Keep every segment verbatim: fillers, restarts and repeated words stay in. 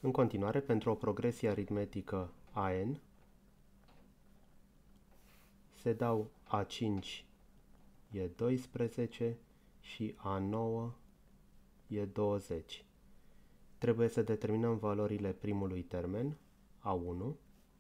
În continuare, pentru o progresie aritmetică a n, se dau a cinci e doisprezece și a nouă e douăzeci. Trebuie să determinăm valorile primului termen, a unu,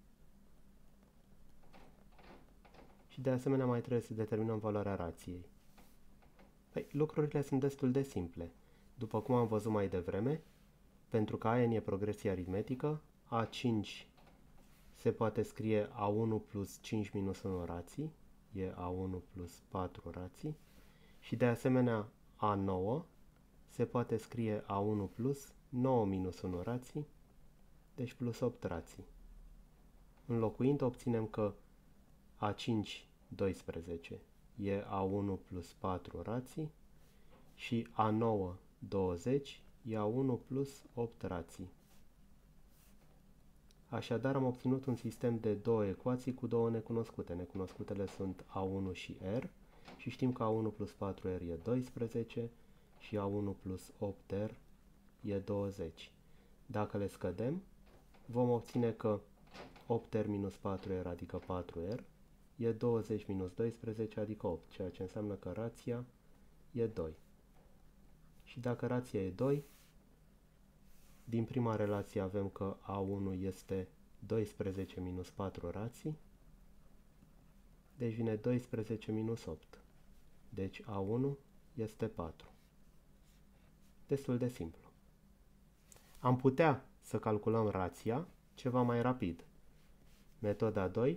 și de asemenea mai trebuie să determinăm valoarea rației. Păi, lucrurile sunt destul de simple. După cum am văzut mai devreme, pentru că a n e progresie aritmetică, a cinci se poate scrie a unu plus cinci minus unu rații, e a unu plus patru rații, și de asemenea a nouă se poate scrie a unu plus nouă minus unu rații, deci plus opt rații. Înlocuind, obținem că a cinci, doisprezece, e a unu plus patru rații și a nouă, douăzeci, e a unu plus opt rații. Așadar, am obținut un sistem de două ecuații cu două necunoscute. Necunoscutele sunt a unu și r și știm că a unu plus patru r e doisprezece și a unu plus opt r e douăzeci. Dacă le scădem, vom obține că opt r minus patru r, adică patru r, e douăzeci minus doisprezece, adică opt, ceea ce înseamnă că rația e doi. Și dacă rația e doi, din prima relație avem că a unu este doisprezece minus patru rații, deci vine doisprezece minus opt. Deci a unu este patru. Destul de simplu. Am putea să calculăm rația ceva mai rapid. Metoda doi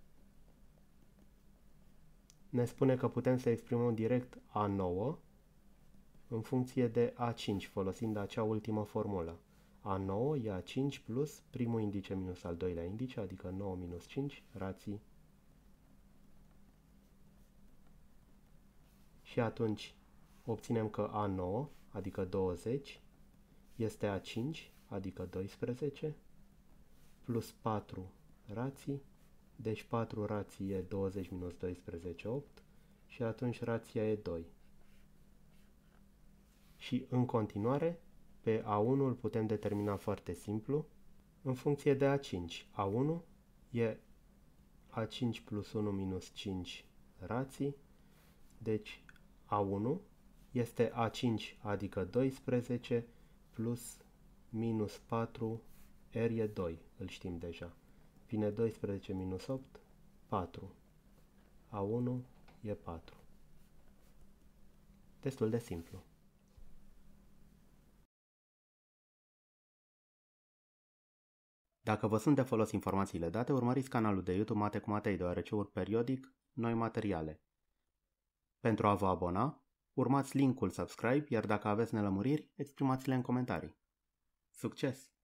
ne spune că putem să exprimăm direct a nouă în funcție de a cinci, folosind acea ultimă formulă. a nouă e a cinci plus primul indice minus al doilea indice, adică nouă minus cinci rații. Și atunci obținem că a nouă, adică douăzeci, este a cinci, adică doisprezece, plus patru rații, deci patru rații e douăzeci minus doisprezece, opt, și atunci rația e doi. Și în continuare, pe a unu îl putem determina foarte simplu, în funcție de a cinci. a unu e a cinci plus unu minus cinci rații, deci a unu este a cinci, adică doisprezece, plus minus patru, r e doi, îl știm deja. Vine doisprezece minus opt, patru. a unu e patru. Destul de simplu. Dacă vă sunt de folos informațiile date, urmăriți canalul de YouTube Mate cu Matei, deoarece urc periodic noi materiale. Pentru a vă abona, urmați linkul subscribe, iar dacă aveți nelămuriri, exprimați-le în comentarii. Succes!